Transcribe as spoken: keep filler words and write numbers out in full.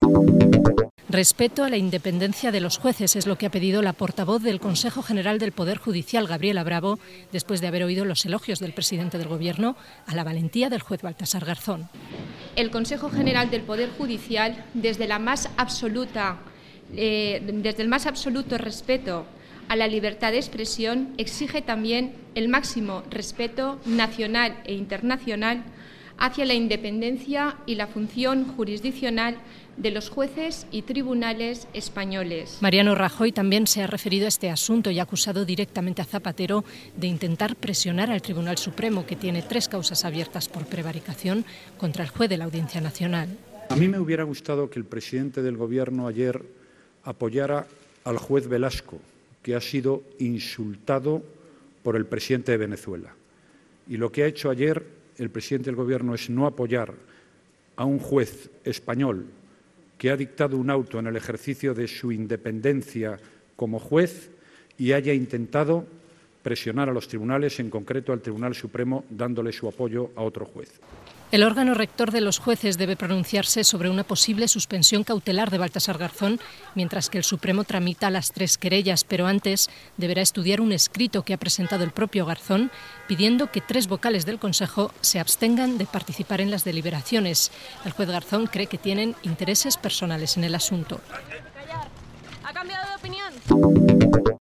Respeto a la independencia de los jueces es lo que ha pedido la portavoz del Consejo General del Poder Judicial, Gabriela Bravo, después de haber oído los elogios del presidente del Gobierno a la valentía del juez Baltasar Garzón. El Consejo General del Poder Judicial, desde la más absoluta, eh, desde el más absoluto respeto a la libertad de expresión, exige también el máximo respeto nacional e internacional hacia la independencia y la función jurisdiccional de los jueces y tribunales españoles. Mariano Rajoy también se ha referido a este asunto y ha acusado directamente a Zapatero de intentar presionar al Tribunal Supremo, que tiene tres causas abiertas por prevaricación contra el juez de la Audiencia Nacional. A mí me hubiera gustado que el presidente del Gobierno ayer apoyara al juez Velasco, que ha sido insultado por el presidente de Venezuela. Y lo que ha hecho ayer el presidente del Gobierno es no apoyar a un juez español que ha dictado un auto en el ejercicio de su independencia como juez y haya intentado presionar a los tribunales, en concreto al Tribunal Supremo, dándole su apoyo a otro juez. El órgano rector de los jueces debe pronunciarse sobre una posible suspensión cautelar de Baltasar Garzón, mientras que el Supremo tramita las tres querellas, pero antes deberá estudiar un escrito que ha presentado el propio Garzón pidiendo que tres vocales del Consejo se abstengan de participar en las deliberaciones. El juez Garzón cree que tienen intereses personales en el asunto. ¿Ha cambiado de opinión?